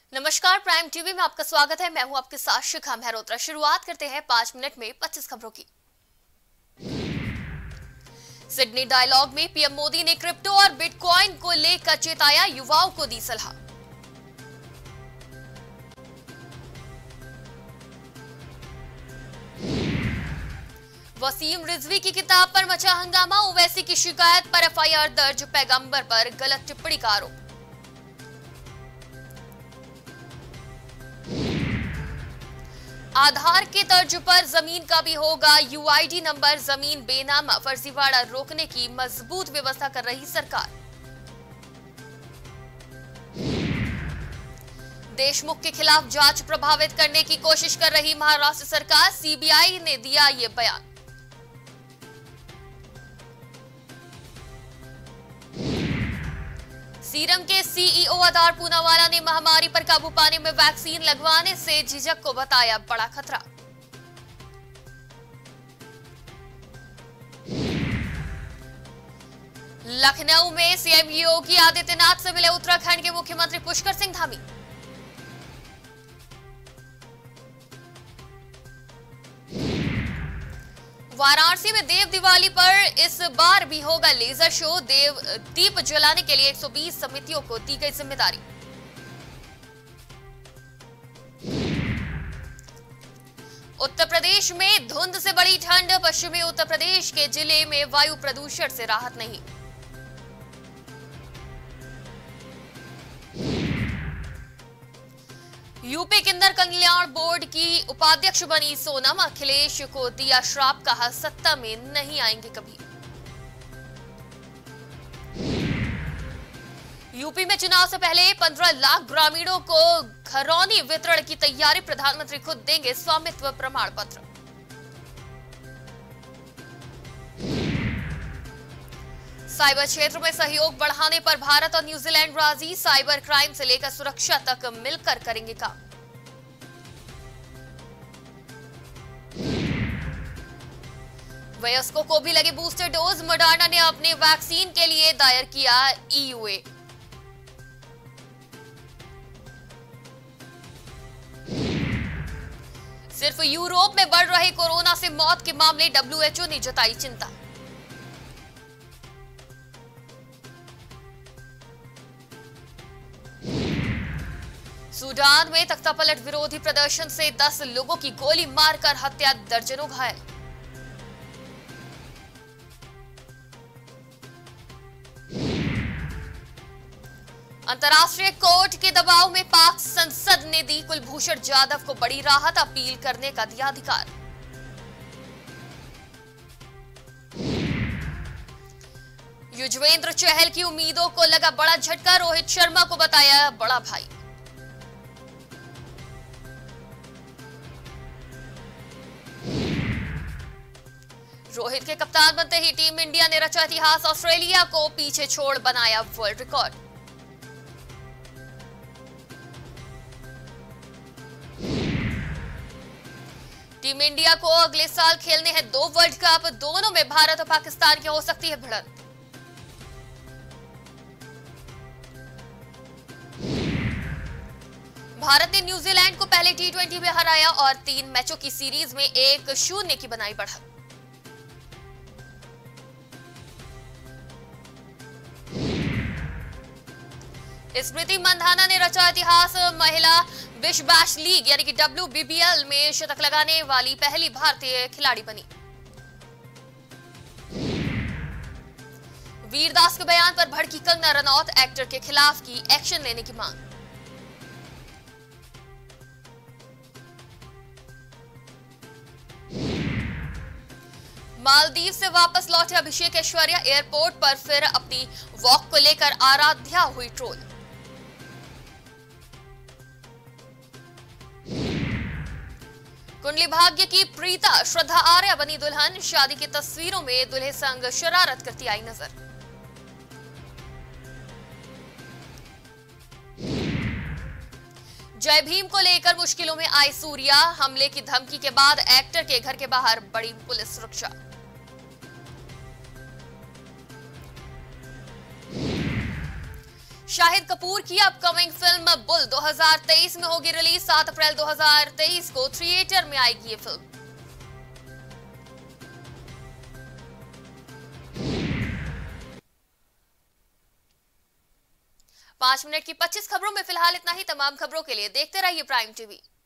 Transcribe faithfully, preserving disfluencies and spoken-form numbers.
नमस्कार, prime TV में आपका स्वागत है। मैं हूं आपके साथ शिखा मेहरोत्रा। शुरुआत करते हैं पांच मिनट में पच्चीस खबरों की। सिडनी डायलॉग में पीएम मोदी ने क्रिप्टो और बिटकॉइन को लेकर चेताया, युवाओं को दी सलाह। वसीम रिजवी की किताब पर मचा हंगामा, ओवैसी की शिकायत पर एफआईआर दर्ज, पैगंबर पर गलत टिप्पणी का आरोप। आधार के तर्ज पर जमीन का भी होगा यूआईडी नंबर, जमीन बेनामा फर्जीवाड़ा रोकने की मजबूत व्यवस्था कर रही सरकार। देशमुख के खिलाफ जांच प्रभावित करने की कोशिश कर रही महाराष्ट्र सरकार, सीबीआई ने दिया ये बयान। सीरम के सीईओ अदार पूनावाला ने महामारी पर काबू पाने में वैक्सीन लगवाने से झिझक को बताया बड़ा खतरा। लखनऊ में सीएम योगी आदित्यनाथ से मिले उत्तराखंड के मुख्यमंत्री पुष्कर सिंह धामी। वाराणसी में देव दिवाली पर इस बार भी होगा लेजर शो, देव दीप जलाने के लिए एक सौ बीस समितियों को दी गई जिम्मेदारी। उत्तर प्रदेश में धुंध से बड़ी ठंड, पश्चिमी उत्तर प्रदेश के जिले में वायु प्रदूषण से राहत नहीं। यूपी किन्नर कल्याण बोर्ड की उपाध्यक्ष बनी सोनम, अखिलेश को दिया श्राप, कहा सत्ता में नहीं आएंगे कभी। यूपी में चुनाव से पहले पंद्रह लाख ग्रामीणों को घरौनी वितरण की तैयारी, प्रधानमंत्री खुद देंगे स्वामित्व प्रमाण पत्र। साइबर क्षेत्र में सहयोग बढ़ाने पर भारत और न्यूजीलैंड राजी, साइबर क्राइम से लेकर सुरक्षा तक मिलकर करेंगे काम। वयस्कों को भी लगे बूस्टर डोज, मॉडर्ना ने अपने वैक्सीन के लिए दायर किया ईयूए। सिर्फ यूरोप में बढ़ रहे कोरोना से मौत के मामले, डब्ल्यूएचओ ने जताई चिंता। सूडान में तख्तापलट विरोधी प्रदर्शन से दस लोगों की गोली मारकर हत्या, दर्जनों घायल। अंतर्राष्ट्रीय कोर्ट के दबाव में पाक संसद ने दी कुलभूषण जाधव को बड़ी राहत, अपील करने का दिया अधिकार। युजवेंद्र चहल की उम्मीदों को लगा बड़ा झटका, रोहित शर्मा को बताया बड़ा भाई। रोहित के कप्तान बनते ही टीम इंडिया ने रचा इतिहास, ऑस्ट्रेलिया को पीछे छोड़ बनाया वर्ल्ड रिकॉर्ड। टीम इंडिया को अगले साल खेलने हैं दो वर्ल्ड कप, दोनों में भारत और पाकिस्तान की हो सकती है भिड़ंत। भारत ने न्यूजीलैंड को पहले टी ट्वेंटी में हराया और तीन मैचों की सीरीज में एक शून्य की बनाई बढ़त। स्मृति मंधाना ने रचा इतिहास, महिला विश्व बैश लीग यानी कि डब्ल्यूबीबीएल में शतक लगाने वाली पहली भारतीय खिलाड़ी बनी। वीरदास के बयान पर भड़की कंगना रनौत, एक्टर के खिलाफ की एक्शन लेने की मांग। मालदीव से वापस लौटे अभिषेक ऐश्वर्या, एयरपोर्ट पर फिर अपनी वॉक को लेकर आराध्या हुई ट्रोल। कुंडली भाग्य की प्रीता श्रद्धा आर्या बनी दुल्हन, शादी की तस्वीरों में दुल्हे संग शरारत करती आई नजर। जय भीम को लेकर मुश्किलों में आई सूर्या, हमले की धमकी के बाद एक्टर के घर के बाहर बड़ी पुलिस सुरक्षा। शाहिद कपूर की अपकमिंग फिल्म बुल दो हज़ार तेईस में होगी रिलीज। सात अप्रैल दो हज़ार तेईस को थिएटर में आएगी ये फिल्म। पांच मिनट की पच्चीस खबरों में फिलहाल इतना ही। तमाम खबरों के लिए देखते रहिए प्राइम टीवी।